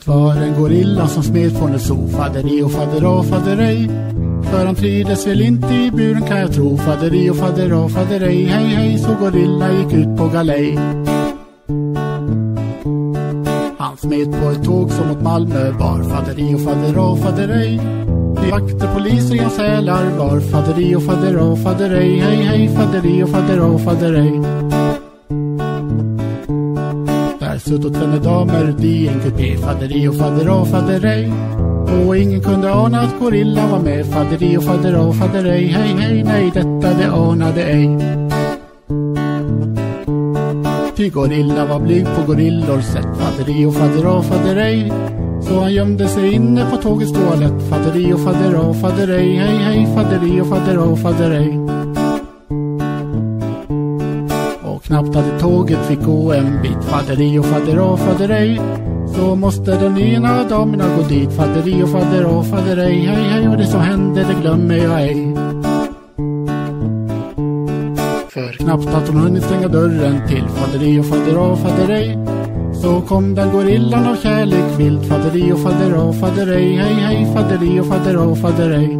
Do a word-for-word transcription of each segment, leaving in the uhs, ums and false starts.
Det var en gorilla som smet från ett zoo. Faderi och fadera, faderej. För han trivdes väl inte i buren kan jag tro. Faderi och fadera, faderej. Hej hej, så gorilla gick ut på galej. Han smet på ett tåg som mot Malmö bar. Faderi och fadera, faderej. Vi vakter poliser i en sälar var. Faderi och fadera, faderej. Hej hej, faderi och fadera, faderej. Där sutt och tvenne damer i en kupé. Faderi och fadera, faderej. Och ingen kunde ana att gorilla var med. Faderi och fadera, faderej. Hej hej, nej detta det anade ej. Ty gorilla var blyg på gorillor sätt. Faderi och fadera, faderej. Så han gömde sig inne på tågets toalett. Faderi och fadera, faderej. Hej hej, faderi och fadera, faderej. Och knappt hade tåget fick gå en bit. Faderi och fadera, faderej. Så måste den ena damerna gå dit. Faderi och fadera, faderej. Hej hej, och det som hände det glömmer jag ej. För knappt att hon hunnit stänga dörren till. Faderi och fadera, faderej. Så kom den gorillan av kärlek vilt. Faderi och fadera, faderej. Hej hej, faderi och fadera, faderej.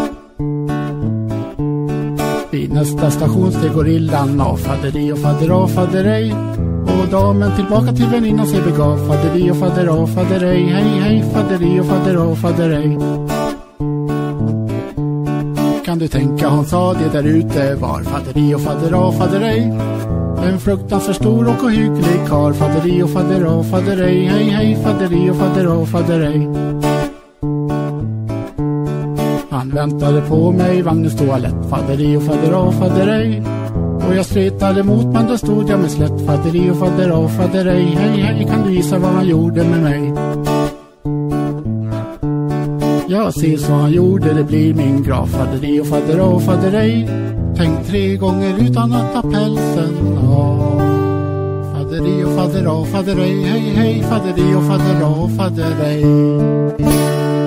Vid nästa station steg gorillan av. Faderi och fadera, faderej. Och damen tillbaka till väninnan sig begav. Faderi och fadera, faderej. Hej hej, faderi och fadera, faderej. Kan du tänka, hon sa det där ute var. Faderi och fadera, faderej. En fruktansvärt stor och ohygglig kar. Faderi och fadera, faderej. Hej hej, faderi och fadera, faderej. Han väntade på mig i vagnens toalett. Faderi och fadera, faderej. Och jag stretade emot, men då stod jag med slätt. Faderi och fadera, faderej. Hej hej, kan du gissa vad han gjorde med mig? Jag ser så han gjorde, det blir min grav. Faderi och fadera, faderej. Tänk tre gånger utan att ta pälsen av. Faderi och fadera, faderej. Hej hej, faderi och fadera, faderej.